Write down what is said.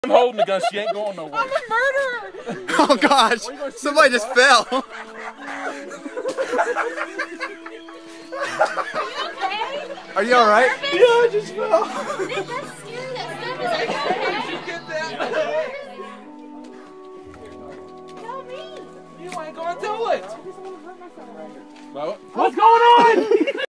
I'm holding the gun. She ain't going nowhere. I'm a murderer! Oh gosh, somebody just fell. Are you alright? Yeah, I just fell. Nick, that's scary. That stuff is like, okay. Did you get that? Tell me. You ain't gonna do it. What's going on?